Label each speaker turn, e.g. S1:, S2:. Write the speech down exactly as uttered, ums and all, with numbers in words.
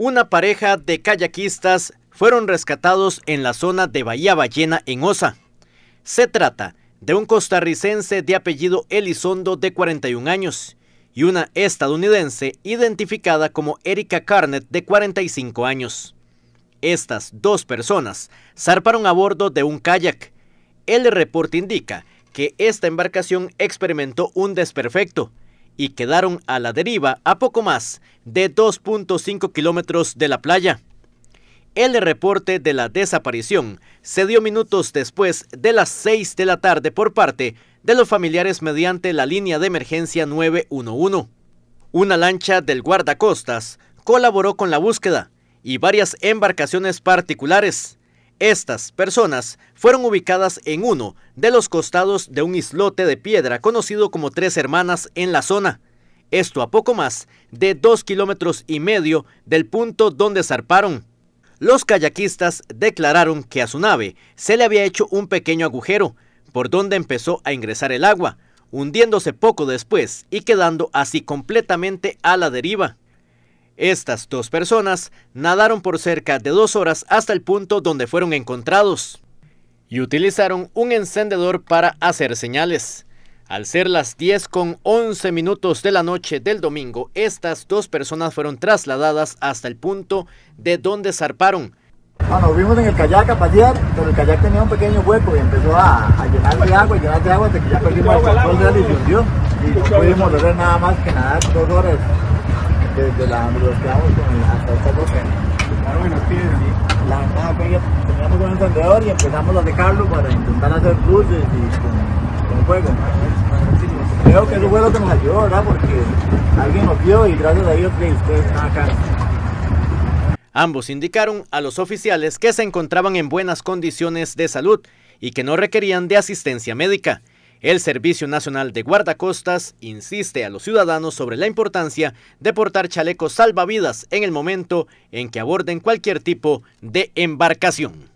S1: Una pareja de kayakistas fueron rescatados en la zona de Bahía Ballena en Osa. Se trata de un costarricense de apellido Elizondo de cuarenta y un años y una estadounidense identificada como Erika Carnet de cuarenta y cinco años. Estas dos personas zarparon a bordo de un kayak. El reporte indica que esta embarcación experimentó un desperfecto y quedaron a la deriva a poco más de dos punto cinco kilómetros de la playa. El reporte de la desaparición se dio minutos después de las seis de la tarde por parte de los familiares mediante la línea de emergencia nueve uno uno. Una lancha del guardacostas colaboró con la búsqueda y varias embarcaciones particulares. Estas personas fueron ubicadas en uno de los costados de un islote de piedra conocido como Tres Hermanas en la zona. Esto a poco más de dos kilómetros y medio del punto donde zarparon. Los kayakistas declararon que a su nave se le había hecho un pequeño agujero por donde empezó a ingresar el agua, hundiéndose poco después y quedando así completamente a la deriva. Estas dos personas nadaron por cerca de dos horas hasta el punto donde fueron encontrados y utilizaron un encendedor para hacer señales. Al ser las diez con once minutos de la noche del domingo, estas dos personas fueron trasladadas hasta el punto de donde zarparon.
S2: No, nos vimos en el kayak a pasear, pero el kayak tenía un pequeño hueco y empezó a, a llenar de agua, y llenar de agua hasta que ya perdimos el control de él y se hundió. Y no pudimos hacer nada más que nadar dos horas desde la donde nos quedamos con el, hasta esta roca. La nada fue que teníamos un encendedor y empezamos a dejarlo para intentar hacer cruces y con, con fuego. Creo que eso fue lo que nos ayudó, ¿verdad? Porque alguien nos vio y gracias a Dios que ustedes están acá.
S1: Ambos indicaron a los oficiales que se encontraban en buenas condiciones de salud y que no requerían de asistencia médica. El Servicio Nacional de Guardacostas insiste a los ciudadanos sobre la importancia de portar chalecos salvavidas en el momento en que aborden cualquier tipo de embarcación.